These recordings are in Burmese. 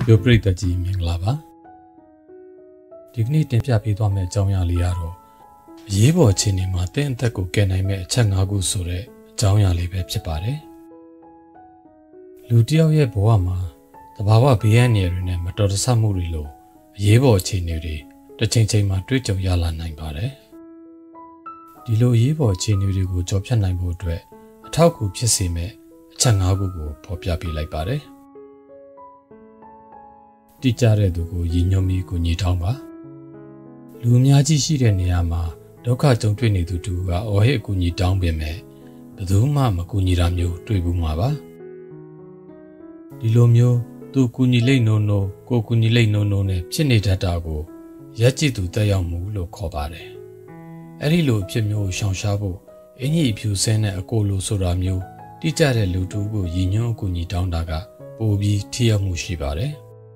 လူပရိသတ်ကြီးမင်္ဂလာပါဒီကနေ့တင်ပြပေးသွားမယ့်အကြောင်းအရာလေးကတော့အရေးပေါ်အခြေအနေမှာတင်းအသက်ကိုကယ်နိုင်မယ့်အချက်၅ခုဆိုတဲ့အကြောင်းအရာလေးပဲဖြစ်ပါတယ်လူတစ်ယောက်ရဲ့ဘဝမှာသဘာဝဘေးအန္တရာယ်တွေနဲ့မတော်တဆမှုတွေလိုအရေးပေါ်အခြေအနေတွေတစ်ချိန်ချိန်မှာတွေ့ကြုံရလာနိုင်ပါတယ်ဒီလိုအရေးပေါ်အခြေအနေတွေကိုကျော်ဖြတ်နိုင်ဖို့အတွက်အထောက်အကူဖြစ်စေမယ့်အချက်၅ခုကိုဖော်ပြပေးလိုက်ပါတယ်တိကျတဲ့သူကိုရည်ညွှန်းပြီးကိုညီတောင်းပါလူအများကြီးရှိတဲ့နေရာမှာဒုက္ခကြုံတွေ့နေသူတူကအော်ဟစ်ကိုညီတောင်းပေမဲ့ဘယ်သူမှမကူညီတာမျိုးတွေ့ဘူးမှာပါဒီလိုမျိုးသူကူညီလိမ့်နိုးနိုးကိုကူညီလိမ့်နိုးနိုးနဲ့ဖြစ်နေတတ်တာကိုရက်ကြည့်သူတက်ရောက်မှုလို့ခေါ်ပါတယ်အဲ့ဒီလိုအဖြစ်မျိုးကိုရှောင်ရှားဖို့အင်ကြီးအဖြူစင်းတဲ့အကိုလိုဆိုတာမျိုးတိကျတဲ့လူတူကိုရည်ညွှန်းအကူညီတောင်းတာကပိုပြီးထိရောက်မှုရှိပါတယ်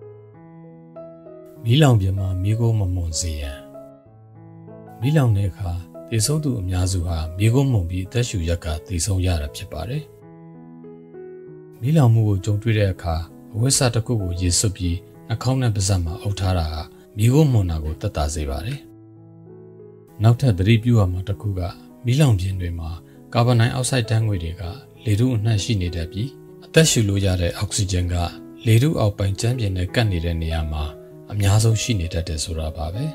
မီးလောင်ပြင်မှာမီးခိုးမမွန်စေရန်မီးလောင်တဲ့အခါသေဆုံးသူအများစုဟာမီးခိုးမွန်ပြီးအသက်ရှူရက်ကသေဆုံးရတာဖြစ်ပါတယ်မီးလောင်မှုကိုကြုံတွေ့တဲ့အခါအဝတ်စားတစ်ခုကိုရေစွပ်ပြီးနှာခေါင်းနဲ့ပါးစပ်မှာအုပ်ထားတာဟာမီးခိုးမွန်တာကိုသက်သာစေပါတယ်နောက်ထပ်သတိပြုရမှာတစ်ခုကမီးလောင်ပြင်တွေမှာကာဗွန်ဒိုင်အောက်ဆိုက်ဓာတ်ငွေတွေကလေထုအနှံ့ရှိနေတတ်ပြီးအသက်ရှူလို့ရတဲ့အောက်ဆီဂျင်ကလေထုအောက်ပိုင်းကျန်းပြင်နဲ့ကပ်နေတဲ့နေရာမှာအများဆုံးရှိနေတတ်တယ်ဆိုတာပါပဲ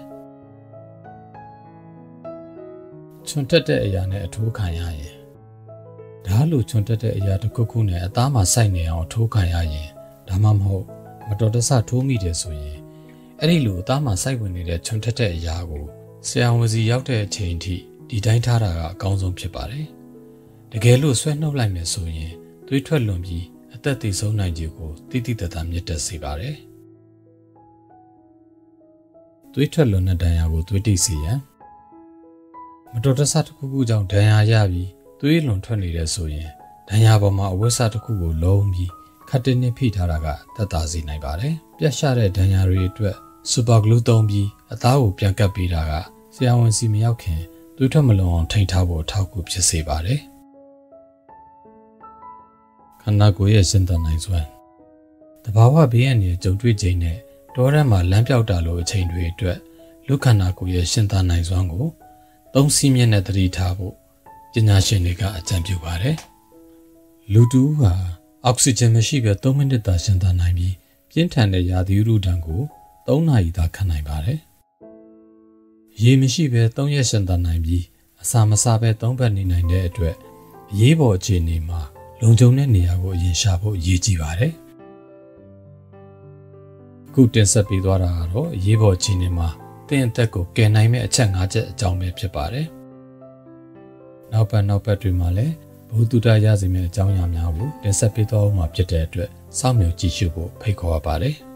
ချွန်တက်တဲ့အရာနဲ့အထိုးခံရရင်ဒါလိုချွန်တက်တဲ့အရာတစ်ခုခုနဲ့အသားမှာစိုက်နေအောင်ထိုးခံရရင်ဒါမှမဟုတ်မတော်တဆထိုးမိတယ်ဆိုရင်အဲ့ဒီလိုအသားမှာစိုက်ဝင်နေတဲ့ချွန်တက်တဲ့အရာကိုဆရာဝန်စီရောက်တဲ့အချိန်ထိဒီတိုင်းထားတာကအကောင်းဆုံးဖြစ်ပါတယ်တကယ်လို့ဆွဲနှုတ်လိုက်မယ်ဆိုရင်သွေးထွက်လွန်ပြီးအသက်သေဆုံးနိုင်ခြေကိုတိတိတတ်တာမြင့်တက်စေပါတယ်သွေးထွက်လွန်တဲ့ဒဏ်ရာကိုသွေးတိတ်စေရန်မတော်တဆတစ်ခုခုကြောင့်ဒဏ်ရာရပြီးသွေးလွန်ထွက်နေတယ်ဆိုရင်ဒဏ်ရာပေါ်မှာအဝတ်စားတစ်ခုကိုလုံးပြီးခတ်တင်းနဲ့ဖိထားတာကသက်သာစေနိုင်ပါတယ်ပြတ်ရှတဲ့ဒဏ်ရာတွေအတွက်စူပါဂလူးသုံးပြီးအသားကိုပြန်ကပ်ပေးတာကဆရာဝန်စီမရောက်ခင်သွေးထွက်မလွန်အောင်ထိန်းထားဖို့အထောက်အကူဖြစ်စေပါတယ်ခန္ဓာကိုယ်ရဲ့ရှင်သန်နိုင်စွမ်းတဘာဝဘေးအန္တရာယ်ကြုံတွေ့ခြင်းနဲ့တောထဲမှာလမ်းပြောက်တာလိုအချိန်တွေအတွက်လူခန္ဓာကိုယ်ရဲ့ရှင်သန်နိုင်စွမ်းကိုသုံးစီးမြင့်နဲ့သတိထားဖို့ပညာရှင်တွေကအကြံပြုပါတယ်လူတူဟာအောက်ဆီဂျင်မရှိဘဲ3မိနစ်သာရှင်သန်နိုင်ပြီးပြင်းထန်တဲ့ရာသီဥတုဒဏ်ကို3နာရီသာခံနိုင်ပါတယ်ရေမရှိဘဲ3ရက်ရှင်သန်နိုင်ပြီးအစာမစားဘဲ3ဘက်နေနိုင်တဲ့အတွက်အရေးပေါ်အခြေအနေမှာလုံခြုံတဲ့နေရာကိုအရင်ရှာဖို့အရေးကြီးပါတယ်ခုတင်ဆက်ပေးသွားတာကတော့အရေးပေါ်အခြေအနေမှာတင်းအသက်ကိုကယ်နိုင်မဲ့အချက်၅ချက်အကြောင်းပဲဖြစ်ပါတယ်နောက်ပတ်တွေမှာလည်းဘုသူတရရစီမဲ့အကြောင်းအရာများကိုတင်ဆက်ပေးသွားမှာဖြစ်တဲ့အတွက်စောင့်မျှော်ကြည့်ရှုဖို့ဖိတ်ခေါ်ပါပါတယ်